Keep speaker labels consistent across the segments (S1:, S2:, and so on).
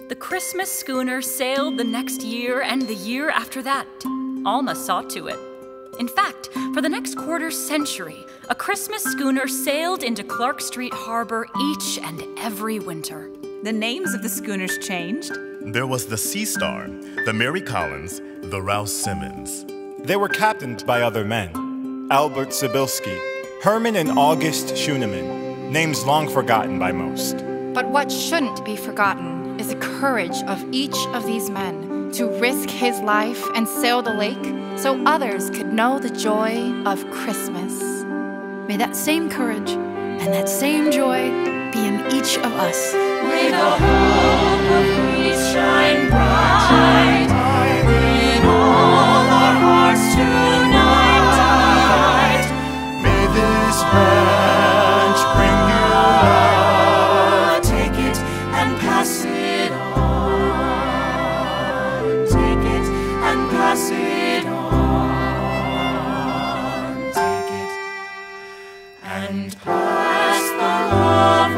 S1: The Christmas schooner sailed the next year and the year after that. Alma saw to it. In fact, for the next quarter century, a Christmas schooner sailed into Clark Street Harbor each and every winter.
S2: The names of the schooners changed.
S3: There was the Sea Star, the Mary Collins, the Rouse Simmons.
S4: They were captained by other men. Albert Sibilski, Herman and August Schooneman, names long forgotten by most.
S5: But what shouldn't be forgotten is the courage of each of these men to risk his life and sail the lake so others could know the joy of Christmas.
S6: May that same courage and that same joy be in each of us.
S1: May the hope of peace shine bright in all our hearts tonight.
S7: May this branch bring you love.
S1: Take it and pass it on. Take it and pass it on. Take it and pass the love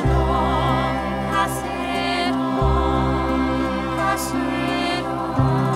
S1: along. Pass it on. Pass it on.